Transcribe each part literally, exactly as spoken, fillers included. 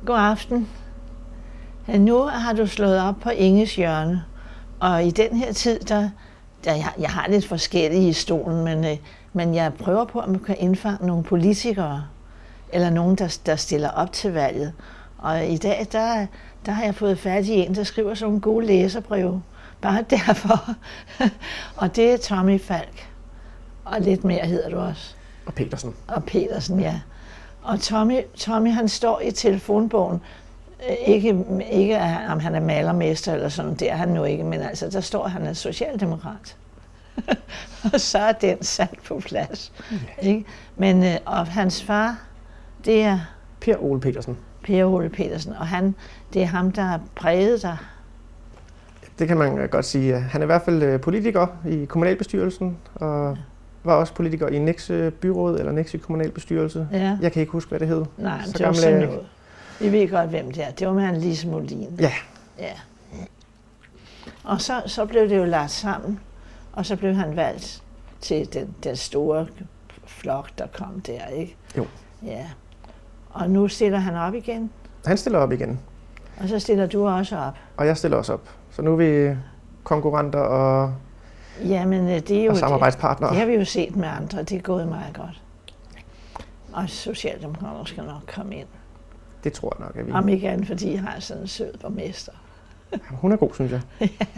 God aften. Nu har du slået op på Inges hjørne, og i den her tid, der, der jeg, jeg har lidt forskellige i stolen, men, øh, men jeg prøver på, om man kan indfange nogle politikere, eller nogen, der, der stiller op til valget. Og i dag, der, der har jeg fået fat i en, der skriver sådan nogle gode læserbreve. Bare derfor. Og det er Tommy Falk. Og lidt mere hedder du også. Og Petersen. Og Petersen, ja. Og Tommy, Tommy han står i telefonbogen. Ikke, ikke om han er malermester eller sådan, det er han nu ikke, men altså, der står, at han er socialdemokrat. Og så er den sat på plads. Ja. Ikke? Men øh, og hans far, det er Per Ole Petersen. Per Ole Petersen, og han, det er ham, der har præget dig. Det kan man godt sige. Han er i hvert fald politiker i kommunalbestyrelsen, og var også politiker i Nexø byråd eller Nexø kommunalbestyrelse. Ja. Jeg kan ikke huske, hvad det hed. Nej, så det var sådan noget. Vi ved godt, hvem det er. Det var med han Lise Molin. Ja. Ja. Og så, så blev det jo lagt sammen, og så blev han valgt til den, den store flok, der kom der, ikke? Jo. Ja. Og nu stiller han op igen. Han stiller op igen. Og så stiller du også op. Og jeg stiller også op. Så nu er vi konkurrenter og, Jamen, det er jo og samarbejdspartnere. Det, det har vi jo set med andre. Det er gået meget godt. Og Socialdemokraterne skal nok komme ind. Det tror jeg nok, at vi... Om ikke andet, fordi jeg har sådan en sød borgmester. Hun er god, synes jeg.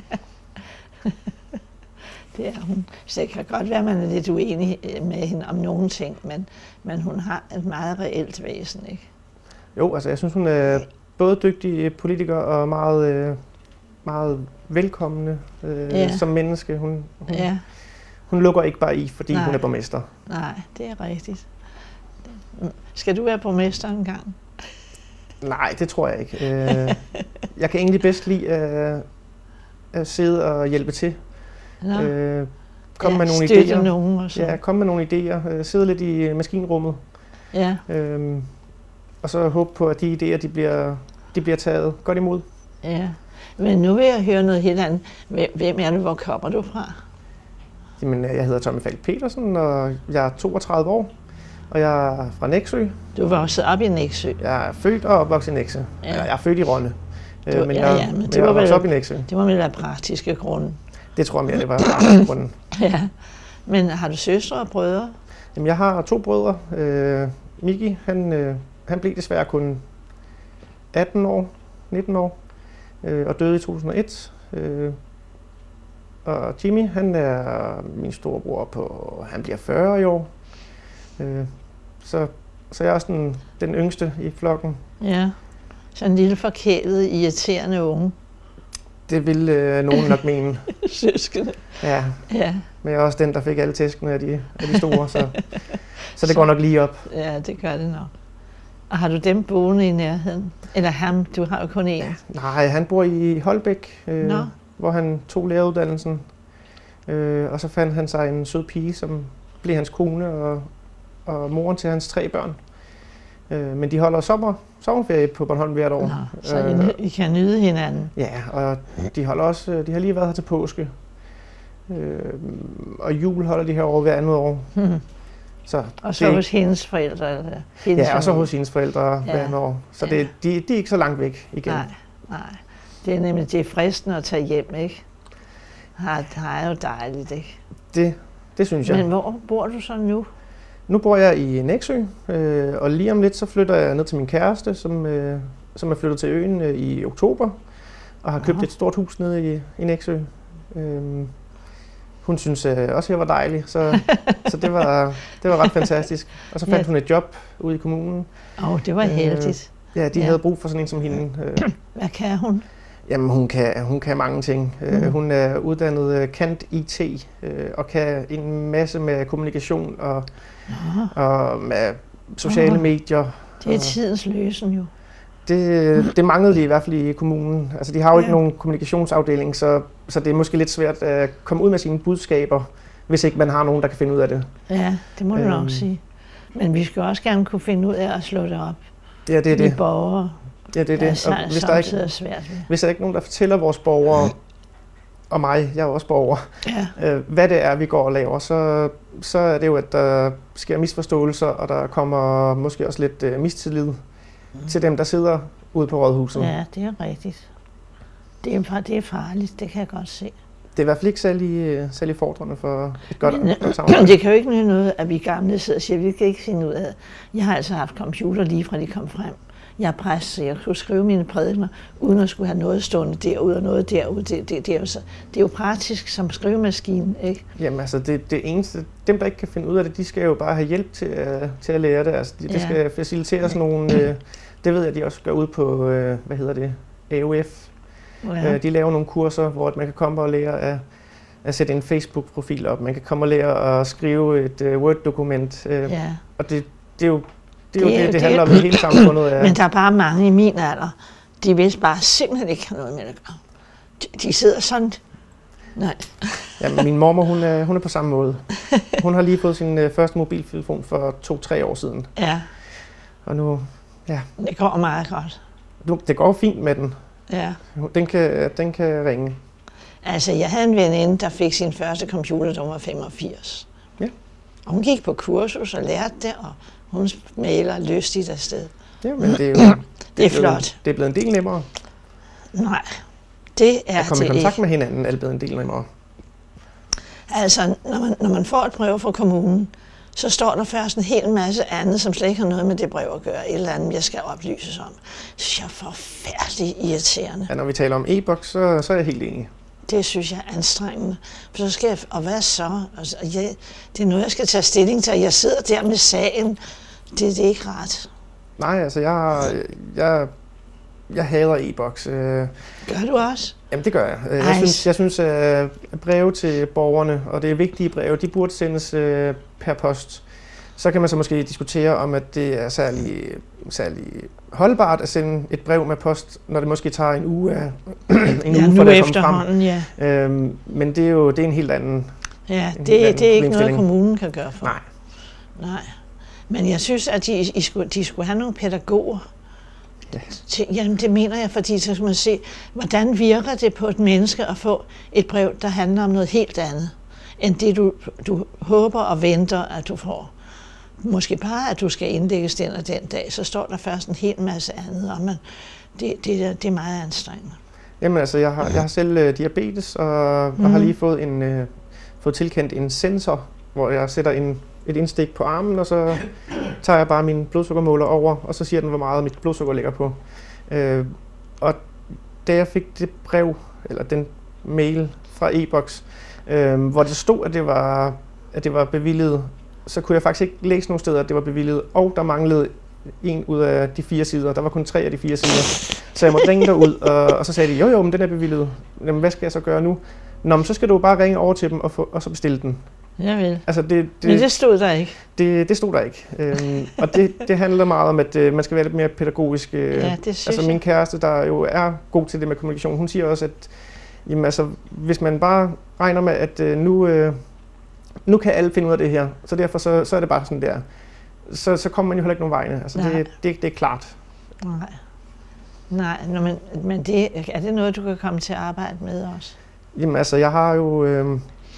Det er hun. Så det kan godt være, at man er lidt uenig med hende om nogle ting, men, men hun har et meget reelt væsen, ikke? Jo, altså jeg synes, hun er både dygtig politiker og meget, meget velkommende øh, ja. som menneske. Hun, hun, ja. hun lukker ikke bare i, fordi Nej. hun er borgmester. Nej, det er rigtigt. Skal du være borgmester en gang? Nej, det tror jeg ikke. Jeg kan egentlig bedst lide at, at sidde og hjælpe til. Øh, kom ja, med nogle støtte idéer. Nogen og så. Ja, kom med nogle idéer. Sidde lidt i maskinrummet. Ja. Øhm, og så håbe på, at de idéer de bliver, de bliver taget godt imod. Ja, men nu vil jeg høre noget helt andet. Hvem er det, hvor kommer du fra? Jamen, jeg hedder Tommy Falk Petersen, og jeg er toogtredive år. Og jeg er fra Nexø. Du var også op i Nexø. Jeg er født og opvokset i Nexø. Ja. Jeg er født i Rønne. Du, men ja, jeg, ja, men men det jeg var vel op i Nexø. Det var vel af praktiske grunde. Det tror jeg mere, det var af praktiske grunde. Ja, men har du søstre og brødre? Jamen, jeg har to brødre. Øh, Miki, han, øh, han blev desværre kun atten år, nitten år, øh, og døde i to tusind og et. Øh, og Jimmy, han er min storebror på, han bliver fyrre i år. Øh, så, så jeg er også den, den yngste i flokken. Ja, så en lille forkælet, irriterende unge. Det vil øh, nogen nok mene. Søskende. Ja. Ja. Men jeg er også den, der fik alle tæskene af de, af de store, så, så det går nok lige op. Ja, det gør det nok. Og har du dem boende i nærheden? Eller ham? Du har jo kun én. Ja, nej, han bor i Holbæk, øh, hvor han tog læreruddannelsen. Øh, og så fandt han sig en sød pige, som blev hans kone og, og moren til hans tre børn. Øh, men de holder sommer, sommerferie på Bornholm hvert år. Nå, så øh, I, I kan nyde hinanden? Ja, og de, holder også, de har lige været her til påske. Øh, og jul holder de her år hver andet år. Hmm. Så og så det, hos hendes forældre? Eller hendes ja, og så hos hendes forældre ja. hver andet år. Så ja. det, de, de er ikke så langt væk igen. Nej, nej. Det er nemlig det er fristende at tage hjem, ikke? Det er jo dejligt, ikke? Det, det synes jeg. Men hvor bor du så nu? Nu bor jeg i Nexø, øh, og lige om lidt så flytter jeg ned til min kæreste, som, øh, som er flyttet til øen øh, i oktober, og har købt Aha. et stort hus nede i, i Nexø. Øh, hun synes øh, også, at jeg var dejlig, så, så det, var, det var ret fantastisk. Og så fandt ja. hun et job ude i kommunen. Åh, oh, det var heldigt. Øh, ja, de ja. havde brug for sådan en som hende. Øh. Hvad kan hun? Jamen, hun kan, hun kan mange ting. Mm. Hun er uddannet Kant I T øh, og kan en masse med kommunikation og, og med sociale oh. medier. Det er tidens løsen jo. Det, det manglede de i hvert fald i kommunen. Altså, de har jo ja. ikke nogen kommunikationsafdeling, så, så det er måske lidt svært at komme ud med sine budskaber, hvis ikke man har nogen, der kan finde ud af det. Ja, det må du øhm. nok sige. Men vi skal også gerne kunne finde ud af at slå det op. Ja, det er det. De borgere. Ja, det er det. Og hvis der, ikke, svært hvis der er ikke nogen, der fortæller vores borgere, og mig, jeg er også borger, ja. øh, hvad det er, vi går og laver, så, så er det jo, at der sker misforståelser, og der kommer måske også lidt øh, mistillid mm. til dem, der sidder ude på Rådhuset. Ja, det er rigtigt. Det er, det er farligt, det kan jeg godt se. Det er i hvert fald ikke særlig, særlig fordrende for et godt, Men, godt samarbejde. Det kan jo ikke nytte noget, at vi gamle sidder og siger, at vi kan ikke finde ud af. Jeg har altså haft computer lige fra de kom frem. Jeg er præst, så jeg kunne skrive mine prædikener, uden at skulle have noget stående derude og noget derude. Det, det, det, er, jo så, det er jo praktisk som skrivemaskine, ikke? Jamen altså, det, det eneste, dem der ikke kan finde ud af det, de skal jo bare have hjælp til at, til at lære det. Altså, de, ja. Det skal facilitere sådan nogle, øh, det ved jeg, de også gør ud på, øh, hvad hedder det, A O F. Ja. Øh, de laver nogle kurser, hvor man kan komme og lære at, at sætte en Facebook-profil op. Man kan komme og lære at skrive et uh, Word-dokument. Øh, ja. Og det, det er jo det, er det, jo det, det, det handler om i hele samfundet. Af. Men der er bare mange i min alder, de vil bare simpelthen ikke have noget med det. De, de sidder sådan. Nej. Ja, min mormor, hun er, hun er på samme måde. Hun har lige fået sin uh, første mobiltelefon for to-tre år siden. Ja. Og nu, ja. Det går meget godt. Nu, det går fint med den. Ja. Den kan, den kan ringe. Altså, jeg havde en veninde, der fik sin første computer, da hun var femogfirs. Ja. Og hun gik på kursus og lærte det, og hun mailer lystigt afsted. Ja, men det er jo det er, det er blevet, flot. Det er blevet en del nemmere. Nej, det er at komme det i kontakt ikke. med hinanden er det blevet en del nemmere. Altså, når man, når man får et brev fra kommunen, så står der først en hel masse andet, som slet ikke har noget med det brev at gøre. Et eller andet, jeg skal oplyses om. Det synes jeg er forfærdeligt irriterende. Ja, når vi taler om e-boks, så, så er jeg helt enig. Det synes jeg er anstrengende. For så skal jeg, og hvad så? Altså, jeg, det er noget, jeg skal tage stilling til. Jeg sidder der med sagen. Det, det er ikke ret. Nej, altså, jeg, jeg, jeg hader e-boks. Gør du også? Jamen, det gør jeg. Jeg Ej. synes, jeg synes at breve til borgerne, og det er vigtige breve, de burde sendes per post. Så kan man så måske diskutere om, at det er særlig, særlig holdbart at sende et brev med post, når det måske tager en uge, af, en ja, uge for det at komme frem. Ja. Øhm, men det er jo det er en helt anden. Ja, det, det, det er ikke noget, kommunen kan gøre for. Nej. Nej. Men jeg synes, at de, de, skulle, de skulle have nogle pædagoger. Ja. Til, jamen, det mener jeg, fordi så skal man se, hvordan virker det på et menneske at få et brev, der handler om noget helt andet, end det, du, du håber og venter, at du får. Måske bare, at du skal indlægges den og den dag, så står der først en hel masse andet om, men det, det, det er meget anstrengende. Jamen altså, jeg har, jeg har selv uh, diabetes, og, mm. og har lige fået, en, uh, fået tilkendt en sensor, hvor jeg sætter en, et indstik på armen, og så tager jeg bare min blodsukkermåler over, og så siger den, hvor meget mit blodsukker ligger på. Uh, og da jeg fik det brev, eller den mail fra e-boks, uh, hvor det stod, at det var, at det var bevilget, så kunne jeg faktisk ikke læse nogen steder, at det var bevilget, og der manglede en ud af de fire sider. Der var kun tre af de fire sider. Så jeg måtte ringe derud, og, og så sagde de, jo jo, men den er bevilget. Jamen, hvad skal jeg så gøre nu? Nå, men så skal du bare ringe over til dem og, få, og så bestille den. Jeg vil. Altså, det, det, men det stod der ikke. Det, det stod der ikke. Øhm, og det, det handler meget om, at øh, man skal være lidt mere pædagogisk. Øh, ja, det synes altså, min kæreste, der jo er god til det med kommunikation, hun siger også, at jamen, altså, hvis man bare regner med, at øh, nu... Øh, Nu kan alle finde ud af det her, så derfor så, så er det bare sådan der. Så, så kommer man jo heller ikke nogen vegne. Altså det, det, det er klart. Nej, Nej men, men det, er det noget, du kan komme til at arbejde med også? Jamen altså, jeg har jo øh,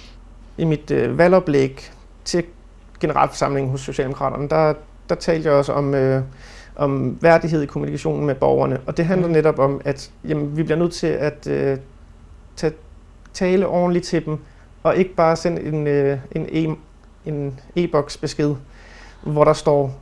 i mit øh, valgoplæg til generalforsamlingen hos Socialdemokraterne, der, der talte jeg også om, øh, om værdighed i kommunikationen med borgerne. Og det handler netop om, at jamen, vi bliver nødt til at øh, tage, tale ordentligt til dem, og ikke bare sende en, øh, en, e- en e-boks besked, hvor der står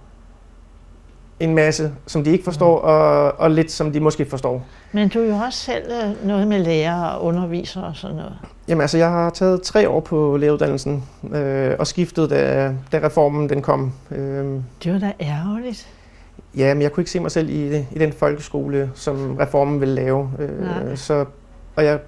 en masse, som de ikke forstår, og, og lidt, som de måske forstår. Men du er jo også selv øh, noget med lærere og undervisere og sådan noget. Jamen altså, jeg har taget tre år på læreruddannelsen, øh, og skiftet, da, da reformen den kom. Øh, det var da ærgerligt. Ja, men jeg kunne ikke se mig selv i, i den folkeskole, som reformen ville lave. Øh, så, og jeg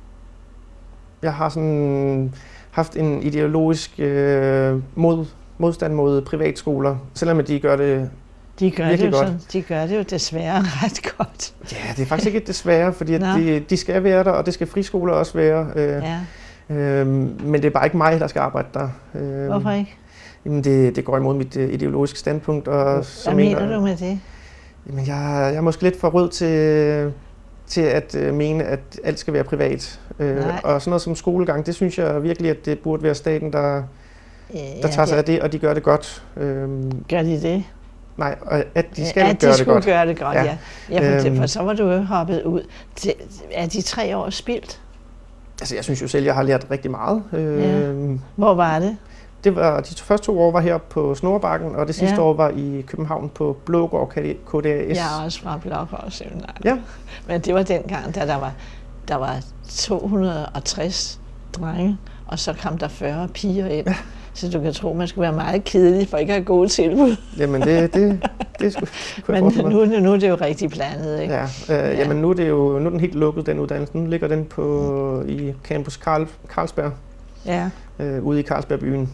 Jeg har sådan haft en ideologisk øh, mod, modstand mod privatskoler, selvom de gør det de gør virkelig det godt. Sådan, de gør det jo desværre ret godt. Ja, det er faktisk ikke et desværre, fordi at de, de skal være der, og det skal friskoler også være. Øh, ja. øh, men det er bare ikke mig, der skal arbejde der. Øh, Hvorfor ikke? Jamen det, det går imod mit uh, ideologiske standpunkt. Og Hvad så mener mener, du med det? Jamen jeg, jeg er måske lidt for rød til... til at øh, mene, at alt skal være privat. Øh, og sådan noget som skolegang, det synes jeg virkelig, at det burde være staten, der, ja, der tager sig det. af det, og de gør det godt. Øh, gør de det? Nej, og at de skal at gøre de det godt. skulle gøre det godt, ja. Ja. ja for, Øhm. for så var du jo hoppet ud. Til, er de tre år spildt? Altså, jeg synes jo selv, jeg har lært rigtig meget. Ja. Øh, Hvor var det? Det var, de første to år var her på Snorbakken, og det sidste Ja. år var i København på Blågård K D A S. Jeg er også fra Blågård Seminarium. Ja. Men det var dengang, da der var, der var to hundrede og tres drenge, og så kom der fyrre piger ind. Ja. Så du kan tro, man skulle være meget kedelig for ikke at have gode tilbud. Jamen det, det, det skulle Men nu, nu er det jo rigtig blandet, ikke? Ja, øh, ja. Jamen nu er, det jo, nu er den helt lukket, den uddannelse. Nu ligger den på, i Campus Carl, Carlsberg, ja. øh, ude i Carlsbergbyen.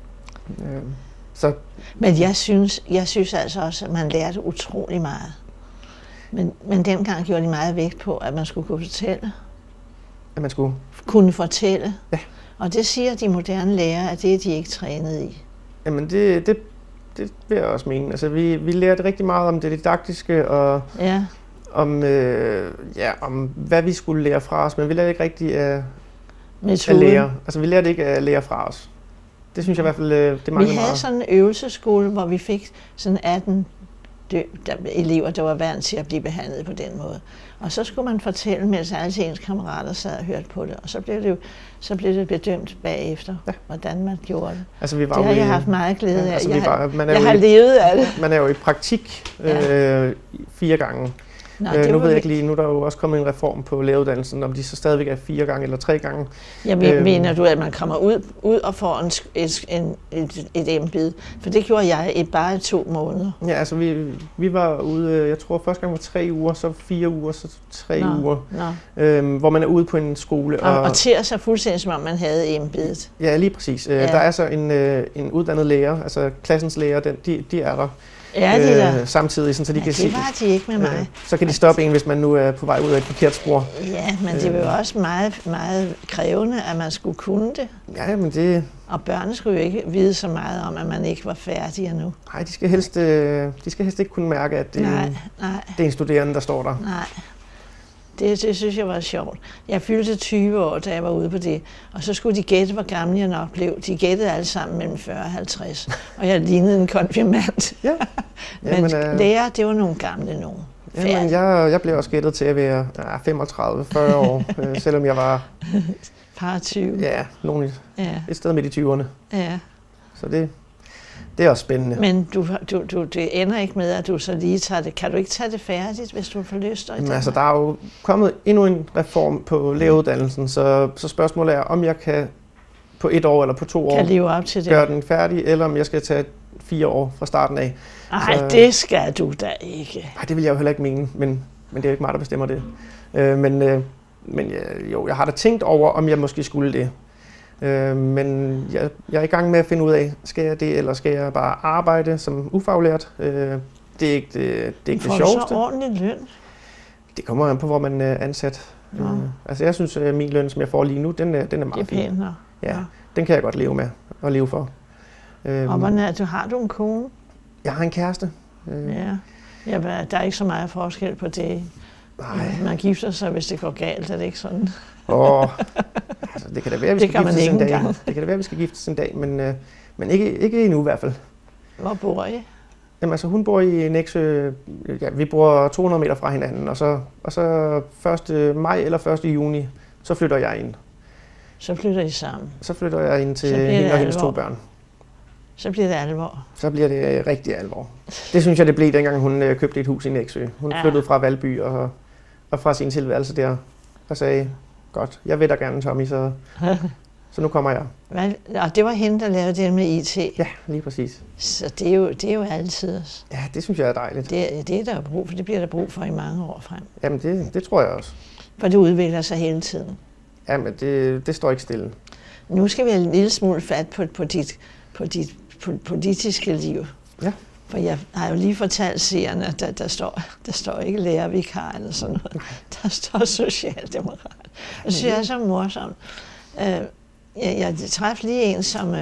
Øh, så. Men jeg synes, jeg synes altså også, at man lærte utrolig meget. Men, men dengang gjorde de meget vægt på, at man skulle kunne fortælle. At man skulle? Kunne fortælle. Ja. Og det siger de moderne lærere, at det er de ikke trænet i. Jamen det, det, det vil jeg også mene. Altså vi, vi lærte rigtig meget om det didaktiske og ja. om, øh, ja, om hvad vi skulle lære fra os, men vi lærte ikke rigtig at, at lære. Altså vi lærte ikke at lære fra os. Det synes jeg i hvert fald, det manglede meget. Vi havde sådan en øvelseskole, hvor vi fik sådan atten dø, der, elever, der var vant til at blive behandlet på den måde. Og så skulle man fortælle, mens alle ens kammerater sad og hørte på det. Og så blev det jo så blev det bedømt bagefter, ja. hvordan man gjorde det. Altså, vi var det har i, jeg haft meget glæde af. Ja, altså, jeg har, var, jeg har i, levet af det. Man er jo i praktik ja. øh, fire gange. Nå, øh, nu ved jeg ikke lige, nu er der jo også kommet en reform på læreruddannelsen, om de så stadigvæk er fire gange eller tre gange. Jeg øh, mener du, at man kommer ud, ud og får en, et, en, et, et embede? For det gjorde jeg i bare to måneder. Ja, altså vi, vi var ude, jeg tror første gang var tre uger, så fire uger, så tre nå, uger, nå. Øh, hvor man er ude på en skole. Og, og, og til sig fuldstændig, som om man havde embedet. Ja, lige præcis. Ja. Der er så en, en uddannet lærer, altså klassens lærer, den, de, de er der. Ja, det der. Øh, samtidig, sådan, så de ja, kan det var de ikke med mig. Øh, så kan de stoppe en, hvis man nu er på vej ud af et forkert spor. Ja, men det var jo også meget, meget krævende, at man skulle kunne det. Ja, men det... Og børnene skulle jo ikke vide så meget om, at man ikke var færdig endnu. Nej, de skal helst, de skal helst ikke kunne mærke, at det, nej, nej. det er en studerende, der står der. Nej. Det, det synes jeg var sjovt. Jeg fyldte tyve år, da jeg var ude på det, og så skulle de gætte, hvor gammel jeg nok blev. De gættede alle sammen mellem fyrre og halvtreds, og jeg lignede en konfirmand. Ja. men jamen, øh... lærer, det var nogle gamle nogen. Jamen, jeg, jeg blev også gættet til at være ja, femogtredive til fyrre år, øh, selvom jeg var... Par tyve. Ja, nogen, ja, et sted midt i tyverne. Ja. Så det... Det er også spændende. Men du, du, du, det ender ikke med, at du så lige tager det. Kan du ikke tage det færdigt, hvis du får lyst? Jamen, altså, der er jo kommet endnu en reform på læreruddannelsen, så, så spørgsmålet er, om jeg kan på et år eller på to år kan leve op til det. gøre den færdig, eller om jeg skal tage fire år fra starten af. Nej, det skal du da ikke. Nej, det vil jeg jo heller ikke mene, men, men det er jo ikke mig, der bestemmer det. Øh, men øh, men jo, jeg har da tænkt over, om jeg måske skulle det. Øh, men jeg, jeg er i gang med at finde ud af, skal jeg det, eller skal jeg bare arbejde som ufaglært? Øh, det er ikke det, det, er ikke det sjoveste. Får du så ordentlig løn? Det kommer an på, hvor man er ansat. Ja. Øh, altså jeg synes, at min løn, som jeg får lige nu, den er, den er meget fin. Det er pænt, ja, ja, den kan jeg godt leve med og leve for. Øh, og hvordan er du? Har du en kone? Jeg har en kæreste. Øh. Ja. Ja, der er ikke så meget forskel på det. Nej. Man gifter sig, hvis det går galt, er det ikke sådan? Åh, altså, det kan da være, at vi skal giftes en dag. Gang. Det kan da være, at vi skal giftes en dag, men, øh, men ikke, ikke endnu i hvert fald. Hvor bor I? Jamen altså, hun bor i Nexø. Ja, vi bor to hundrede meter fra hinanden, og så, og så første maj eller første juni, så flytter jeg ind. Så flytter I sammen? Så flytter jeg ind til hende og hendes to børn. Så bliver det alvor? Så bliver det rigtig alvor. Det synes jeg, det blev, dengang hun øh, købte et hus i Nexø. Hun ja. flyttede fra Valby og, og fra sin tilværelse der, og sagde, godt, jeg vil da gerne, Tommy, så, så nu kommer jeg. Hvad? Og det var hende, der lavede det med I T? Ja, lige præcis. Så det er jo, det er jo altid. Ja, det synes jeg er dejligt. Det, det er der brug for, det bliver der brug for i mange år frem. Jamen, det, det tror jeg også. For det udvikler sig hele tiden. Jamen, det, det står ikke stille. Nu skal vi have en lille smule fat på, på, dit, på dit politiske liv. Ja. For jeg har jo lige fortalt seerne, at der, der, står, der står ikke lærervikar eller sådan noget. Der står socialdemokrat. Det synes jeg er så morsomt. Jeg, jeg træffede lige en, som,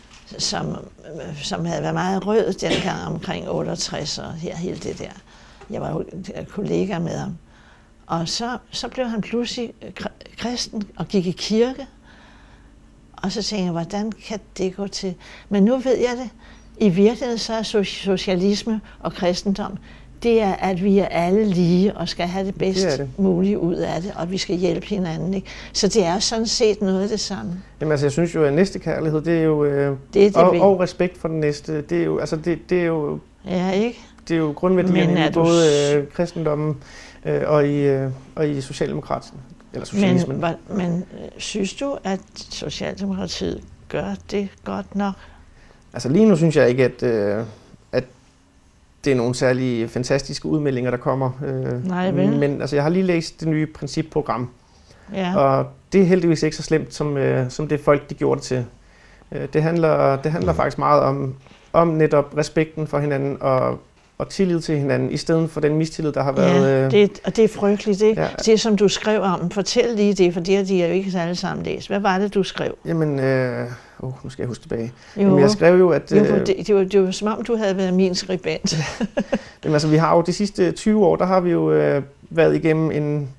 som, som havde været meget rød dengang omkring otteogtres og her, hele det der. Jeg var jo kollega med ham. Og så, så blev han pludselig kristen og gik i kirke. Og så tænkte jeg, hvordan kan det gå til? Men nu ved jeg det. i virkeligheden så er socialisme og kristendom, det er, at vi er alle lige og skal have det bedst det det. mulige ud af det, og at vi skal hjælpe hinanden. Ikke? Så det er sådan set noget af det samme. Jamen altså, jeg synes jo, at næstekærlighed, det er jo... Øh, det er det, og, og respekt for den næste, det er jo... Altså, det, det er jo ja, ikke? Det er jo grundværdierne i både øh, kristendommen øh, og, i, øh, og i socialdemokraten, eller socialismen. Men, men synes du, at Socialdemokratiet gør det godt nok? Altså lige nu synes jeg ikke, at... Øh, det er nogle særlige fantastiske udmeldinger, der kommer. Nej, vel? Men altså, jeg har lige læst det nye principprogram, ja. og det er heldigvis ikke så slemt, som, øh, som det folk de gjorde det til. Øh, det handler, det handler faktisk meget om, om netop respekten for hinanden og, og tillid til hinanden, i stedet for den mistillid, der har været... Ja, det, og det er frygteligt, ikke? Ja. Det, som du skrev om, fortæl lige det, for det har de jo ikke alle sammen læst. Hvad var det, du skrev? Jamen... Øh Oh, nu skal jeg huske tilbage. Jamen, jeg skrev jo, at... Jo, det, det, var, det var som om, du havde været min skribent. Jamen, altså, vi har jo de sidste tyve år, der har vi jo øh, været igennem en,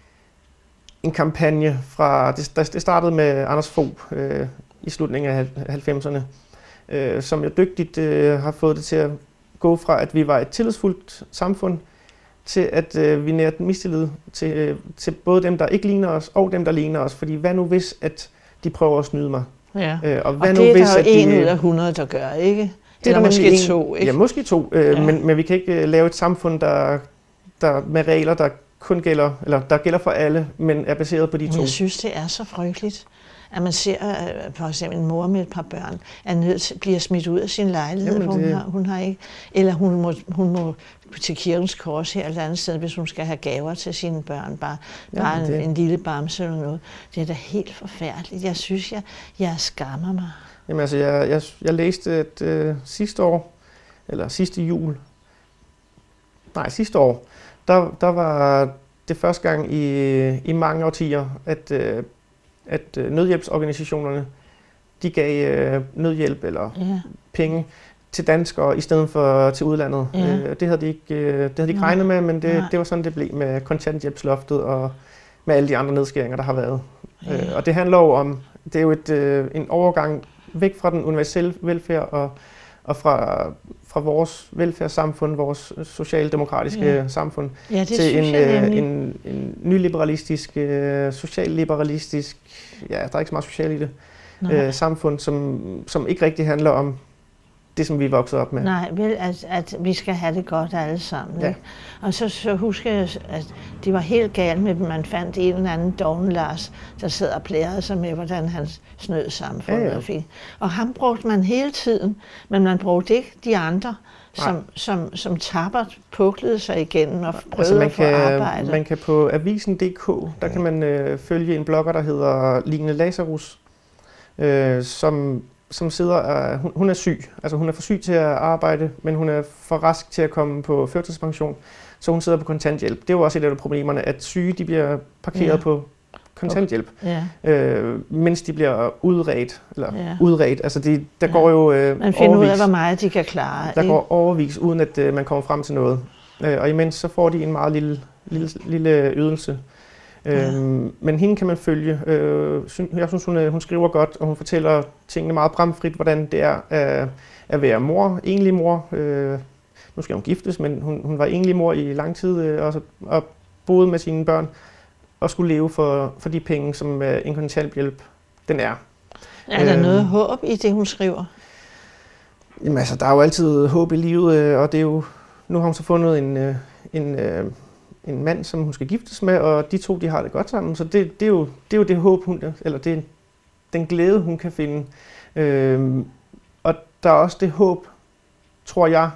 en kampagne fra... Det, det startede med Anders Fogh øh, i slutningen af halvfemserne, øh, som jo dygtigt øh, har fået det til at gå fra, at vi var et tillidsfuldt samfund, til at øh, vi nærte mistillid til, øh, til både dem, der ikke ligner os, og dem, der ligner os. Fordi hvad nu hvis, at de prøver at snyde mig? Ja. Øh, og, hvad og nu, det er hvis, der jo en de, ud af hundrede, der gør, ikke? Det Eller måske en, to, ikke? Ja, måske to, øh, ja. men, men vi kan ikke uh, lave et samfund, der, der med regler, der kun gælder, eller der gælder for alle, men er baseret på de men to. Jeg synes, det er så frygteligt, at man ser uh, for eksempel en mor med et par børn, er nødt til, bliver smidt ud af sin lejlighed, Jamen, for det... hun, har, hun har ikke, eller hun må, hun må til Kirkens Kors her eller andet sted, hvis hun skal have gaver til sine børn, bare, Jamen, bare en, det... en lille bamse eller noget. Det er da helt forfærdeligt. Jeg synes, jeg, jeg skammer mig. Jamen altså, jeg, jeg, jeg læste, at øh, sidste år, eller sidste jul, nej, sidste år, der, der var det første gang i, i mange årtier, at, øh, at nødhjælpsorganisationerne, de gav øh, nødhjælp eller ja. penge til danskere i stedet for til udlandet. Ja. Øh, det havde de ikke, øh, det havde de ikke regnet med, men det, det var sådan, det blev med kontanthjælpsloftet og med alle de andre nedskæringer, der har været. Ja. Øh, og det handler jo om, det er jo et, øh, en overgang væk fra den universelle velfærd og, og fra, fra vores velfærdssamfund, vores socialdemokratiske ja. samfund, ja, til en, øh, en, en nyliberalistisk, øh, socialliberalistisk, ja, der er ikke så meget social i det, øh, samfund, som, som ikke rigtig handler om det, som vi er vokset op med. Nej, vel, at, at vi skal have det godt alle sammen. Ja. Ikke? Og så, så husker jeg, at det var helt galt med, at man fandt en eller anden doven Lars, der sad og plærede sig med, hvordan han snød samfundet. Ja, ja. Og ham brugte man hele tiden, men man brugte ikke de andre, som, som, som tappert puklede sig igennem og prøvede altså man at få kan, arbejde. Man kan på avisen punktum d k, der kan man øh, følge en blogger, der hedder Line Lazarus, øh, som som sidder, uh, hun, hun er syg, altså hun er for syg til at arbejde, men hun er for rask til at komme på førtidspension, så hun sidder på kontanthjælp. Det er jo også et af problemerne, at syge de bliver parkeret ja. på kontanthjælp, okay. ja. øh, mens de bliver udredt, eller ja. udredt, altså de, der ja. går jo øh, man finder overvis, ud af, hvor meget de kan klare. Der ikke? går overvis, uden at øh, man kommer frem til noget. Øh, og imens så får de en meget lille, lille, lille ydelse. Ja. Øhm, men hende kan man følge. Øh, jeg synes, hun, hun skriver godt, og hun fortæller tingene meget bramfrit, hvordan det er at, at være mor, enlig mor. Øh, nu skal hun giftes, men hun, hun var enlig mor i lang tid øh, og, og boede med sine børn og skulle leve for, for de penge, som øh, en kontanthjælp den er. Er der øh, noget håb i det, hun skriver? Jamen altså, der er jo altid håb i livet, øh, og det er jo, nu har hun så fundet en, øh, en øh, en mand, som hun skal giftes med, og de to, de har det godt sammen. Så det, det, er, jo, det er jo det håb, hun, eller det er den glæde, hun kan finde. Øhm, og der er også det håb, tror jeg,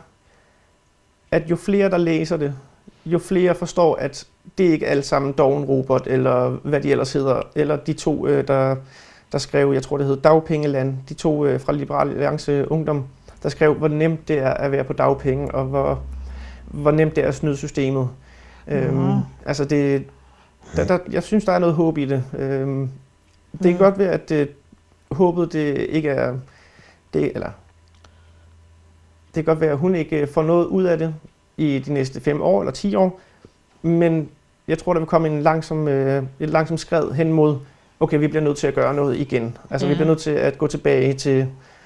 at jo flere, der læser det, jo flere forstår, at det ikke er alt sammen Doven Robert, eller hvad de ellers hedder, eller de to, øh, der, der skrev, jeg tror det hed Dagpengeland, de to øh, fra Liberal Alliance Ungdom, der skrev, hvor nemt det er at være på dagpenge, og hvor, hvor nemt det er at snyde systemet. Øhm, altså det, der, der, jeg synes, der er noget håb i det. Øhm, det kan mm. godt være, at det, håbet det ikke er, det, eller det kan godt være, at hun ikke får noget ud af det i de næste fem år eller ti år, men jeg tror, der vil komme en langsom, øh, et langsomt skred hen mod, okay, vi bliver nødt til at gøre noget igen. Altså ja. vi bliver nødt til at gå tilbage til,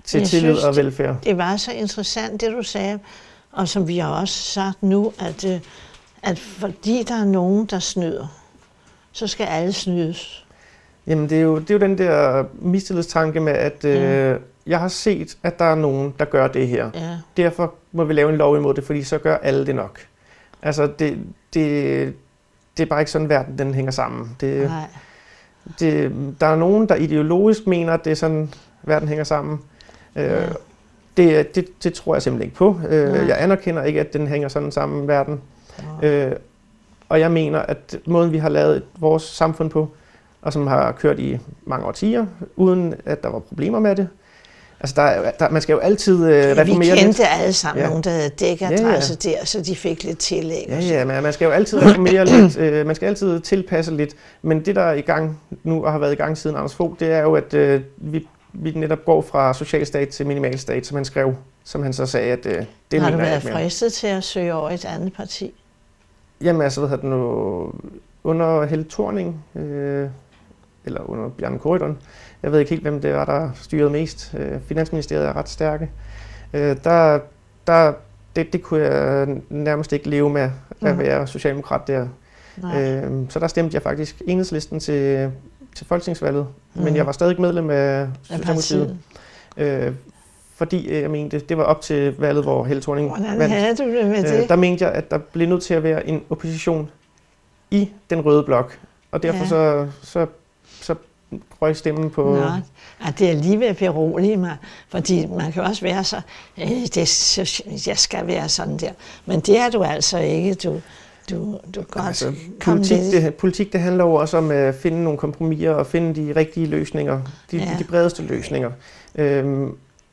til Jeg tillid synes, og velfærd. Det var så interessant, det du sagde, og som vi har også sagt nu, at, øh, at fordi der er nogen, der snyder, så skal alle snydes. Jamen, det er jo, det er jo den der mistillidstanke med, at øh, Ja. jeg har set, at der er nogen, der gør det her. Ja. Derfor må vi lave en lov imod det, fordi så gør alle det nok. Altså, det, det, det er bare ikke sådan, verden den hænger sammen. Det, Nej. det, der er nogen, der ideologisk mener, at det er sådan, verden hænger sammen. Øh, Ja. det, det, det tror jeg simpelthen ikke på. Øh, Nej. jeg anerkender ikke, at den hænger sådan sammen, verden. Ja. Øh, og jeg mener, at måden, vi har lavet vores samfund på, og som har kørt i mange årtier, uden at der var problemer med det. Altså, der, er- der, man skal jo altid øh, Ja, vi reformere lidt. kendte alle sammen Ja. nogen, der havde dækadresse Ja, der, så de fik lidt tillæg. Ja, og så. ja, men man skal jo altid reformere lidt, øh, man skal altid tilpasse lidt, men det, der er i gang nu, og har været i gang siden Anders Fogh, det er jo, at øh, vi, vi netop går fra socialstat til minimalstat, som han skrev, som han så sagde, at øh, det Har du mener jeg været ikke mere. fristet til at søge over et andet parti? Jamen altså, hvad hedder det nu, under Helle Thorning, øh, eller under Bjarne Corydon, jeg ved ikke helt, hvem det var, der styrede mest. Øh, Finansministeriet er ret stærke. Øh, der, der, det, det kunne jeg nærmest ikke leve med, at Mhm. være socialdemokrat der. Nej. Øh, så der stemte jeg faktisk Enhedslisten til, til folketingsvalget, Mhm. men jeg var stadig medlem af Af Socialdemokratiet, partiet. øh, fordi øh, jeg mente, det var op til valget, hvor Helle Thorning Hvordan vandt. havde du det med det? Øh, der mente jeg, at der blev nødt til at være en opposition i den røde blok, og derfor Ja. så, så, så røg stemmen på... Nå, ja, det er lige ved at berolige mig, fordi man kan også være så, øh, det, så, jeg skal være sådan der, men det er du altså ikke, du, du, du godt Altså, kom politik, lidt. det, politik, det handler jo også om at finde nogle kompromiser og finde de rigtige løsninger, de, Ja. de bredeste løsninger, øhm,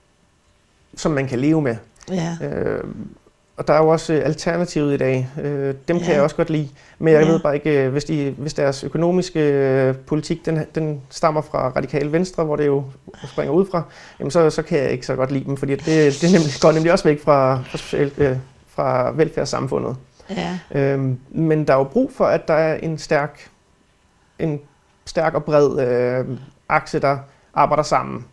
som man kan leve med. Ja, Øh, og der er jo også øh, alternativet i dag. Øh, dem kan Ja. jeg også godt lide. Men jeg Ja. ved bare ikke, øh, hvis, de, hvis deres økonomiske øh, politik, den, den stammer fra Radikale Venstre, hvor det jo springer ud fra, jamen så, så kan jeg ikke så godt lide dem, fordi det, det nemlig, går nemlig også væk fra, fra, social, øh, fra velfærdssamfundet. ja, Øhm, men der er jo brug for, at der er en stærk, en stærk og bred øh, akse, der arbejder sammen.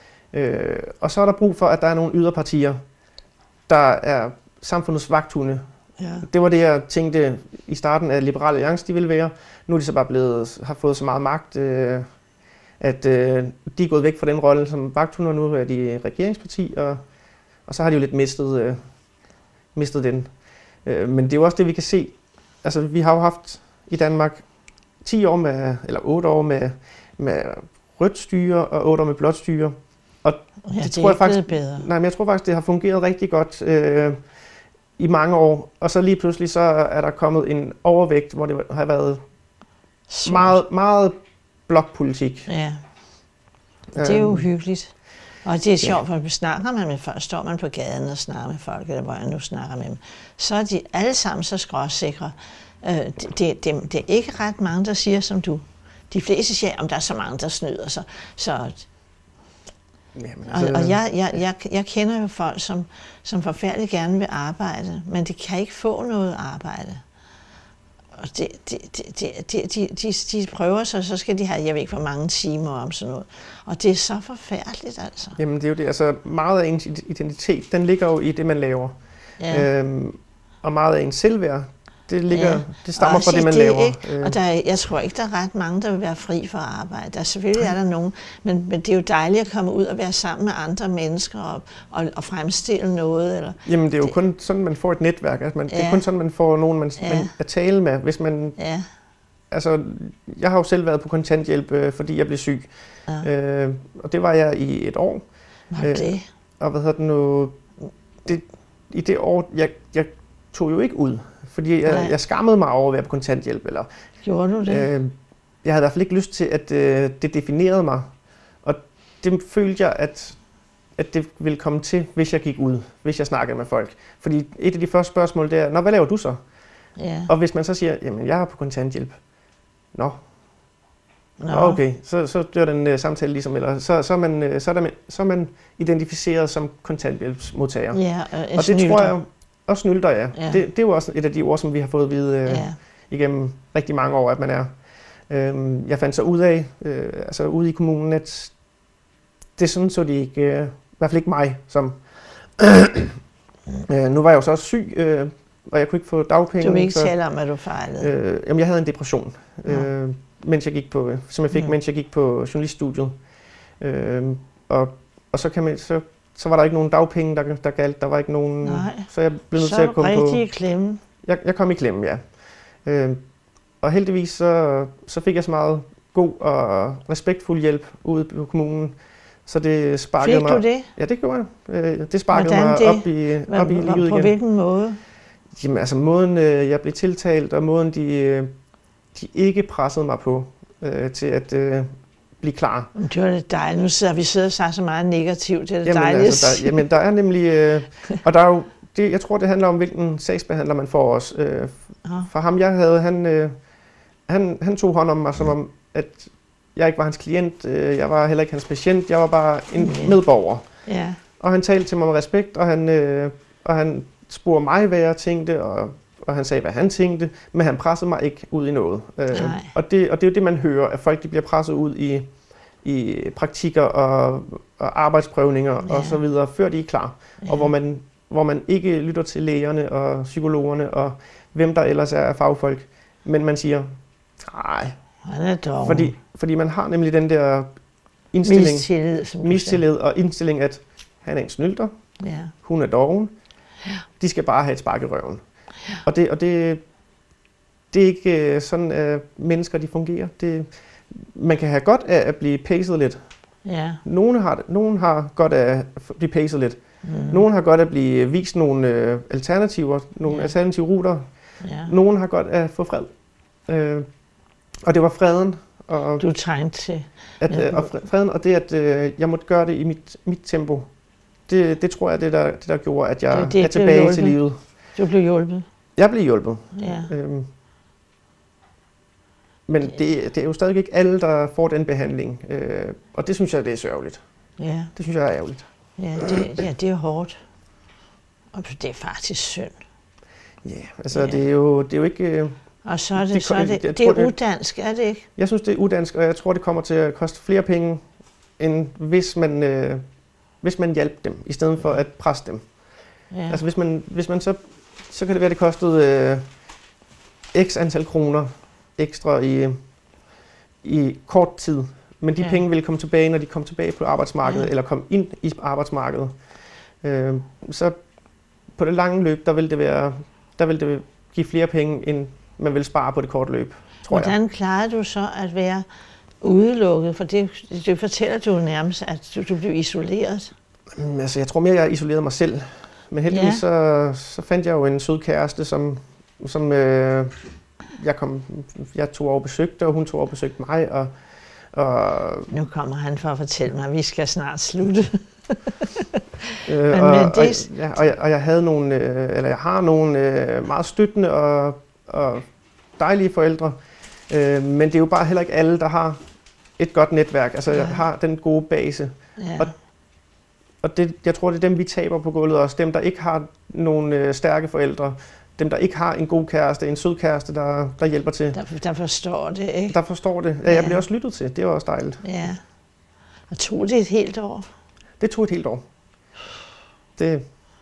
Øh, og så er der brug for, at der er nogle yderpartier, der er samfundets vagthunde. ja. Det var det, jeg tænkte i starten, at Liberal Alliance de ville være. Nu er de så bare blevet, har fået så meget magt, øh, at øh, de er gået væk fra den rolle som vagthunde, og nu er de regeringsparti, og, og så har de jo lidt mistet, øh, mistet den. Øh, men det er jo også det, vi kan se. Altså, vi har jo haft i Danmark ti år med, eller otte år med, med rødt styre, og otte år med blåt styre. ja det det, tror er jeg ikke faktisk- blevet bedre. Nej, men jeg tror faktisk, det har fungeret rigtig godt øh, i mange år. Og så lige pludselig, så er der kommet en overvægt, hvor det har været Surt. meget, meget blokpolitik. Ja, det er jo Øhm, uhyggeligt. Og det er sjovt, for snakker man med folk, står man på gaden og snakker med folk, eller hvor jeg nu snakker med dem, så er de alle sammen så skråsikre. Øh, det, det, det, det er ikke ret mange, der siger som du. De fleste siger, om der er så mange, der snyder sig. Så, Jamen, og, altså, og jeg, jeg, jeg, jeg kender jo folk, som, som forfærdeligt gerne vil arbejde, men de kan ikke få noget arbejde. Og det, det, det, det, de, de, de, de prøver sig, så skal de have, jeg ved ikke, hvor mange timer om sådan noget. Og det er så forfærdeligt, altså. Jamen, det er jo det. Altså, meget af ens identitet, den ligger jo i det, man laver. Ja. Øhm, og meget af ens selvværd, det, ligger, Ja. det stammer Også fra det, i man det, laver. ikke? Øh, Og der er, jeg tror ikke, der er ret mange, der vil være fri for arbejde. Der, selvfølgelig er der nogen, men, men det er jo dejligt at komme ud og være sammen med andre mennesker og, og, og fremstille noget. Eller, Jamen, det er jo det- kun sådan, man får et netværk. Altså, man, Det er Ja. kun sådan, man får nogen, man, Ja. man at tale med. Hvis man, ja, altså, jeg har jo selv været på kontanthjælp, øh, fordi jeg blev syg. ja. Øh, og det var jeg i et år. Var øh, det? Og hvad hedder det nu? Det, I det år, jeg, jeg tog jo ikke ud. Fordi jeg, Nej. jeg skammede mig over at være på kontanthjælp. Eller, Gjorde du det? øh, jeg havde i hvert fald ikke lyst til, at øh, det definerede mig. Og det følte jeg, at, at det ville komme til, hvis jeg gik ud. Hvis jeg snakkede med folk. Fordi et af de første spørgsmål, det er, Nå, hvad laver du så? Ja. Og hvis man så siger, jamen jeg er på kontanthjælp. Nå, Nå. Nå, okay, så, så dør den uh, samtale ligesom, eller så, så, er man, uh, så, er der, så er man identificeret som kontanthjælpsmodtager. Ja, og, og det tror jeg, og snylder, ja. Ja. Det, det er jo også et af de ord, som vi har fået at vide uh, Ja. igennem rigtig mange år, at man er. Uh, jeg fandt så ud af, uh, altså ude i kommunen, at det sådan så de ikke uh, hvert fald ikke mig, som... øh, nu var jeg jo så også syg, øh, og jeg kunne ikke få dagpenge. Du vil ikke så, tale om, at du fejlede? Øh, jamen, jeg havde en depression, ja. øh, mens jeg gik på, som jeg fik, ja. mens jeg gik på journaliststudiet. Øh, og, og så, kan man, så, så var der ikke nogen dagpenge, der, der galt. Der var ikke nogen... Nej. Så jeg blev nødt så til at komme på... Så rigtig i klemme? Jeg, jeg kom i klemme, ja. Øh, og heldigvis så, så fik jeg så meget god og respektfuld hjælp ude på kommunen. Så det sparkede mig... Fik du det? Ja, det gjorde jeg. Øh, det sparkede Hvordan mig det? op i, op i livet igen. På hvilken måde? Jamen altså måden, øh, jeg blev tiltalt, og måden, de, øh, de ikke pressede mig på øh, til at øh, blive klar. Det var det dejligt. Nu sidder vi sidder og sagt så meget negativt. Det er det jamen, dejligt. Altså, der, jamen, der er nemlig... Øh, og der er jo... Det, jeg tror, det handler om, hvilken sagsbehandler man får også. Øh, for ham, jeg havde, han, øh, han, han tog hånd om mig, som om, at jeg ikke var hans klient. Øh, jeg var heller ikke hans patient. Jeg var bare en yeah. medborger. Yeah. Og han talte til mig med respekt, og han, øh, og han spurgte mig, hvad jeg tænkte, og, og han sagde, hvad han tænkte, men han pressede mig ikke ud i noget. Øh, og, det, og det er jo det, man hører, at folk de bliver presset ud i, i praktikker og, og arbejdsprøvninger yeah. og så videre, før de er klar. Yeah. Og hvor man, hvor man ikke lytter til lægerne og psykologerne og hvem der ellers er fagfolk, men man siger, nej, fordi, fordi man har nemlig den der indstilling, mistillid, mistillid og indstilling, at han er en snylter, ja. hun er doven, ja. de skal bare have et spark i røven. Ja. Og, det, og det, det er ikke sådan, at mennesker de fungerer. Det, man kan have godt af at blive pacet lidt. Ja. Nogle har, nogen har godt af at blive pacet lidt. Mm. Nogle har godt af at blive vist nogle øh, alternativer, nogle ja. alternative ruter. Ja. Nogle har godt af at få fred. Øh, og det var freden. Og du trængte til. At, ja. Og freden, og det, at øh, jeg måtte gøre det i mit, mit tempo, det, det tror jeg, det der, det der gjorde, at jeg det, det er tilbage hjulpet. Til livet. Du blev hjulpet? Jeg blev hjulpet. Ja. Øhm, men det, det er jo stadig ikke alle, der får den behandling, øh, og det synes jeg, det er sørgeligt. Ja. Det synes jeg er ærgerligt. Ja, det, ja, det er hårdt. Og det er faktisk synd. Ja, altså ja. Det, er jo, det er jo ikke... Øh, og så er det, det, så er det, det, det er udansk, er det ikke? Jeg synes, det er udansk, og jeg tror, det kommer til at koste flere penge, end hvis man, øh, hvis man hjalp dem, i stedet for at presse dem. Ja. Altså hvis man, hvis man så, så kan det være, det kostede øh, x antal kroner ekstra i, i kort tid. Men de ja. Penge ville komme tilbage, når de kom tilbage på arbejdsmarkedet, ja. Eller kom ind i arbejdsmarkedet. Øh, så på det lange løb, der vil det være, der vil det give flere penge, end man vil spare på det korte løb, tror Hvordan jeg. klarede du så at være udelukket? For det, det fortæller du jo nærmest, at du, du blev isoleret. Mm, altså, jeg tror mere, jeg isolerede mig selv. Men heldigvis ja. så, så fandt jeg jo en sød kæreste, som, som øh, jeg, kom, jeg tog over og besøgte, og hun tog over og besøgte mig. Og, og nu kommer han for at fortælle mig, at vi skal snart slutte. øh, men, og, men det... og, ja, og, jeg, og jeg havde nogle, øh, eller jeg har nogle øh, meget støttende og, og dejlige forældre. Øh, men det er jo bare heller ikke alle, der har et godt netværk. Altså ja. Har den gode base. Ja. Og, og det, jeg tror, det er dem, vi taber på gulvet også. Dem, der ikke har nogle øh, stærke forældre. Dem, der ikke har en god kæreste, en sød kæreste, der, der hjælper til. Der, der forstår det, ikke? Der forstår det. Ja, jeg bliver også lyttet til. Det var også dejligt. Ja. Og tog det et helt år? Det tog et helt år. Det,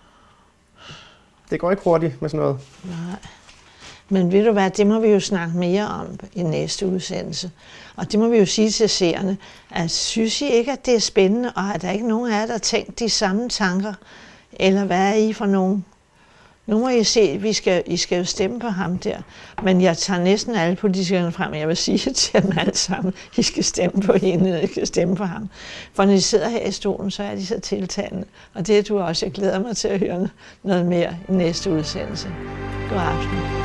det går ikke hurtigt med sådan noget. Nej. Men ved du hvad, det må vi jo snakke mere om i næste udsendelse. Og det må vi jo sige til seerne, at synes I ikke, at det er spændende, og er der ikke nogen af jer, der har tænkt de samme tanker? Eller hvad er I for nogen? Nu må I se, vi skal, I skal jo stemme på ham der. Men jeg tager næsten alle politikerne frem, og jeg vil sige til dem alle sammen, I skal stemme på hende, I skal stemme på ham. For når de sidder her i stolen, så er de så tiltalende. Og det er du også. Jeg glæder mig til at høre noget mere i næste udsendelse. God aften.